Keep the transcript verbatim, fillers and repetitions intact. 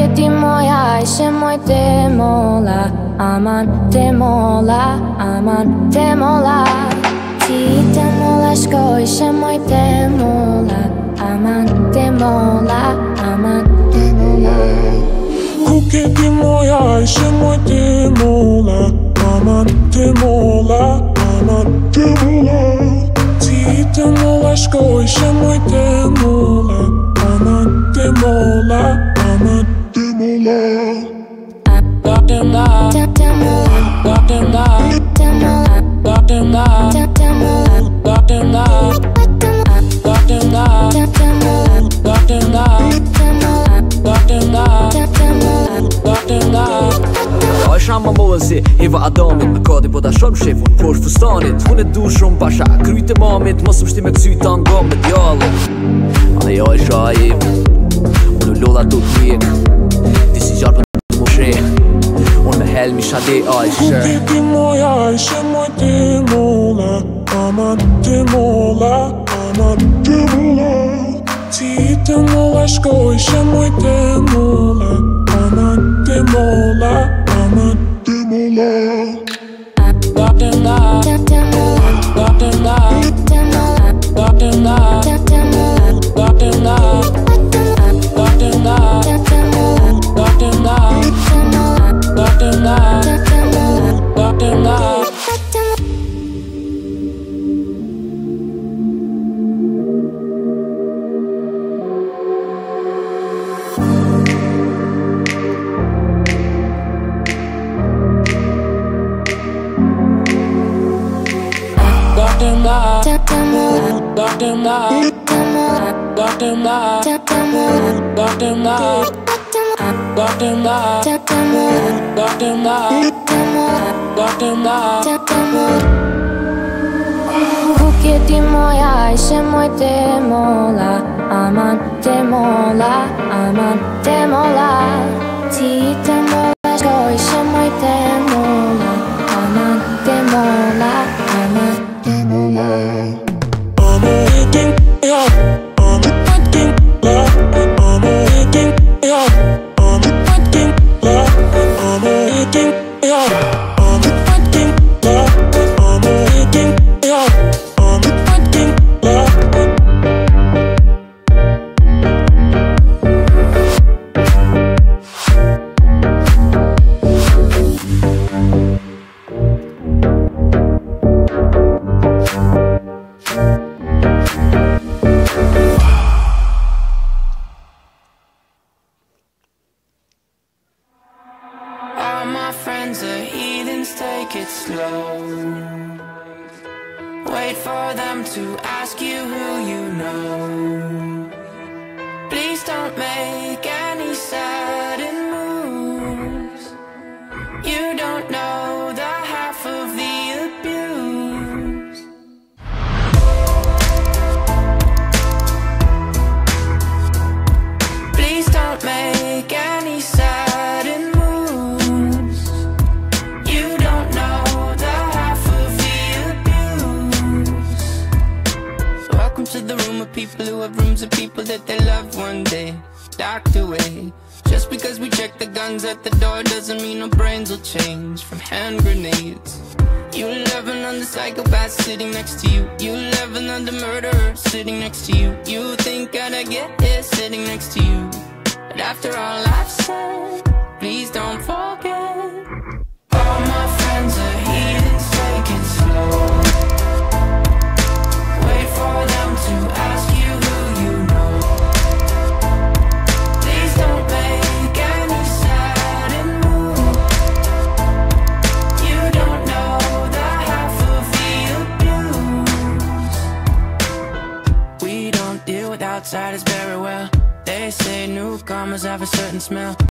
je ti moja, ajše moj te mola, aman te mola, aman te mola. Ti te mola shko, ishe moj te mola, aman te mola, aman te mola. Nuk je ti moja, ishe moj te mola, aman te mola, aman te mola. Ti te mola shko, ishe moj te mola, aman te mola, aman te mola. Got them da, got them da, got them da, got them da, got them da, got them da, got them da, got them da, got them da, got them da, got them da. Ja, është ama mozi, Eva Adamit me kadi po ta shoh shefun posh fustanit. Unë e du shumë pasha, kryt e mamit, mos më shti me ksyta nga me djallit. Ale ja është aiv, unë lodha tu t'mjek, ti si gjarë për më sheh, unë me helmi shade ajshë. Nuk je ti moja, ishe moj te mola, aman te mola, aman te mola. Ti te mola shko, ishe moj te mola, aman te mola, aman te mola. Got them da, got them da, got them da, got them da, got them da, got them da, got them da, got them da, got them da. Got them da, got them da, got them da, got them da, got them da, got them da, got them da. Nuk je ti moja, ishe moj te mola, aman te mola, aman te mola. Ti te mola shko, ishe moj te mola, aman te mola, aman te mola. I'm waiting, yeah, I'm waiting, yeah, I'm waiting, yeah, I'm waiting, yeah, I'm waiting, yeah, I'm waiting, yeah, I'm waiting, yeah, I'm waiting, yeah. All my friends are heathens, take it slow. Wait for them to ask you who you know. Please don't make any sudden moves. You don't know the half of the abuse. Please don't make any sudden moves. You don't know the half of the abuse. Welcome to the room of people who have rooms of people that they love one day docked away. Just because we check the guns at the door doesn't mean our brains will change from hand grenades. You love another psychopath sitting next to you. You love another murderer sitting next to you. You think I'd get here sitting next to you. But after all I've said, please don't forget. All my friends are heathens, take it slow. Wait for them to ask you who you know. Please don't make any sudden move. You don't know the half of the abuse. We don't deal with outsiders very well. They say newcomers have a certain smell.